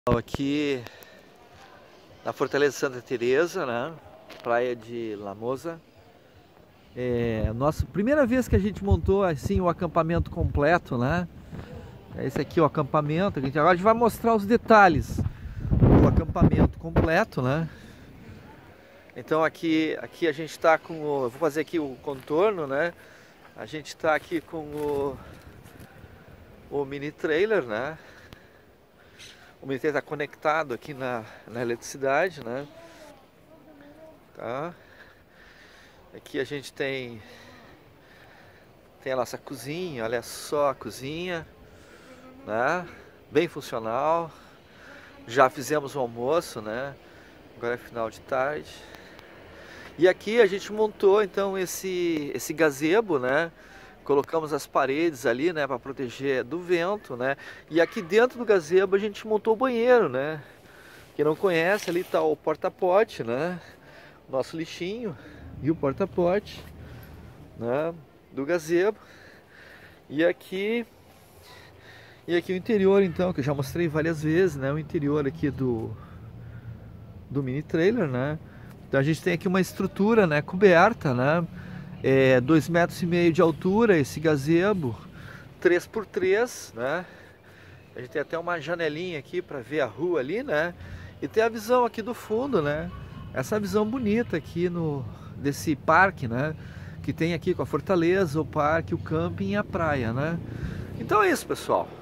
Aqui na Fortaleza Santa Teresa, né? Praia de Lamosa. Nossa primeira vez que a gente montou assim o acampamento completo, né? Esse aqui é o acampamento. Agora a gente vai mostrar os detalhes do acampamento completo, né? Então aqui a gente está com eu vou fazer aqui o contorno, né? A gente está aqui com o mini trailer, né? O mini trailer está conectado aqui na eletricidade, né? Tá? Aqui a gente tem a nossa cozinha, olha só a cozinha, né? Bem funcional. Já fizemos o almoço, né? Agora é final de tarde. E aqui a gente montou então esse gazebo, né? Colocamos as paredes ali, né, para proteger do vento, né? E aqui dentro do gazebo a gente montou o banheiro, né? Quem não conhece, ali está o porta-pote, né? Nosso lixinho e o porta-pote, né, do gazebo. E aqui o interior, então, que eu já mostrei várias vezes, né? O interior aqui do mini trailer, né? Então a gente tem aqui uma estrutura, né, coberta, né? 2,5 metros de altura esse gazebo, 3x3, né? A gente tem até uma janelinha aqui para ver a rua ali, né? E tem a visão aqui do fundo, né? Essa visão bonita aqui desse parque, né? Que tem aqui com a fortaleza, o parque, o camping e a praia, né? Então é isso, pessoal.